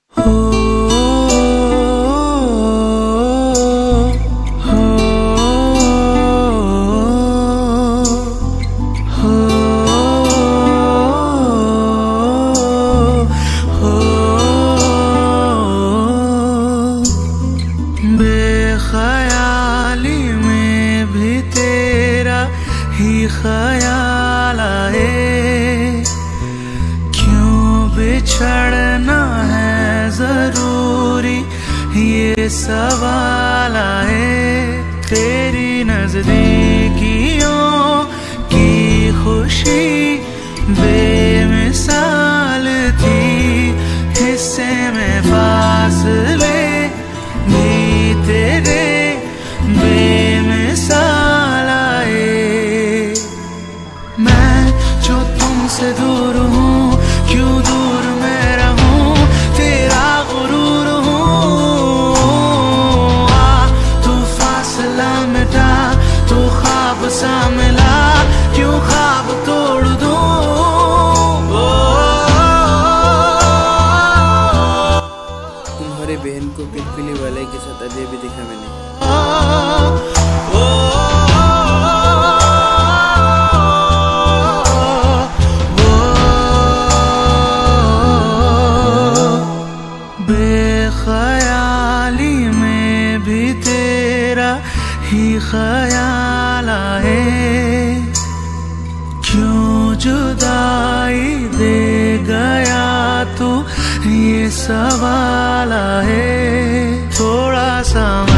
बेख्याली में भी तेरा ही ख्याल आए, क्यों बिछड़ना है जरूरी ये सवाल आए। तेरी नजदीकियों की खुशी बेमिसाल थी, हिस्से में फासले भी तेरे बेमिसाल आए। मैं जो तुमसे दूर हूँ, क्यों दूर मैं रहूँ, तेरा गुरूर हूँ। तू फासला मिटा, तू ख्वाब सा मिला, क्यों ख्वाब तोड़ दूँ। तुम्हारे बहन को पिलपिली वाले के साथ अजय भी देखा मैंने। बेख्याली में भी तेरा ही ख्याल आए, क्यों जुदाई दे गया तू ये सवाल आए। थोड़ा सा